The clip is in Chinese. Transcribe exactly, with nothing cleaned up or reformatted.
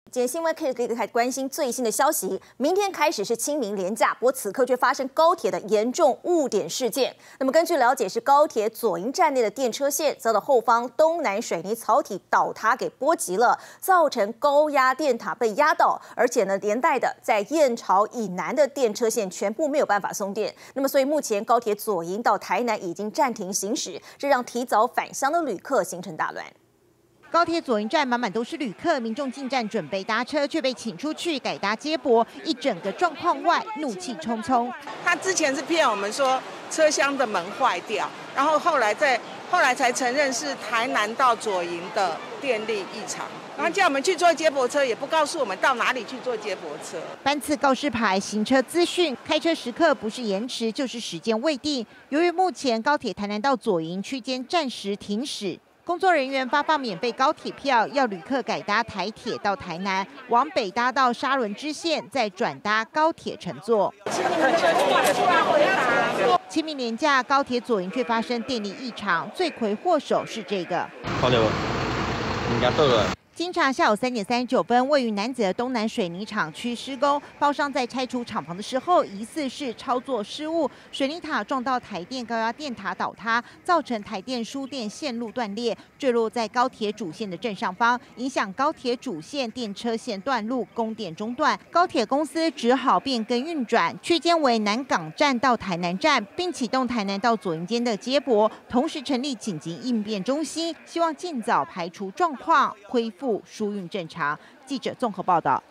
今天新闻可以可以开始关心最新的消息，明天开始是清明连假，不过此刻却发生高铁的严重误点事件。那么根据了解，是高铁左营站内的电车线遭到后方东南水泥槽体倒塌给波及了，造成高压电塔被压倒，而且呢连带的在燕巢以南的电车线全部没有办法送电。那么所以目前高铁左营到台南已经暂停行驶，这让提早返乡的旅客形成大乱。 高铁左营站满满都是旅客，民众进站准备搭车，却被请出去改搭接驳，一整个状况外，怒气冲冲。 他之前是骗我们说车厢的门坏掉，然后后来再后来才承认是台南到左营的电力异常，然后叫我们去坐接驳车，也不告诉我们到哪里去坐接驳车。 班次告示牌、行车资讯、开车时刻不是延迟就是时间未定。由于目前高铁台南到左营区间暂时停驶。 工作人员发放免费高铁票，要旅客改搭台铁到台南，往北搭到沙仑支线，再转搭高铁乘坐。清明连假，高铁左营却发生电力异常，罪魁祸首是这个。 看到，人家倒了。 经查，下午三点三十九分，位于楠梓的东南水泥厂区施工，包商在拆除厂房的时候，疑似是操作失误，水泥塔撞到台电高压电塔倒塌，造成台电输电线路断裂，坠落在高铁主线的正上方，影响高铁主线电车线断路，供电中断。高铁公司只好变更运转，区间为南港站到台南站，并启动台南到左营间的接驳，同时成立紧急应变中心，希望尽早排除状况，恢复 疏运正常。记者综合报道。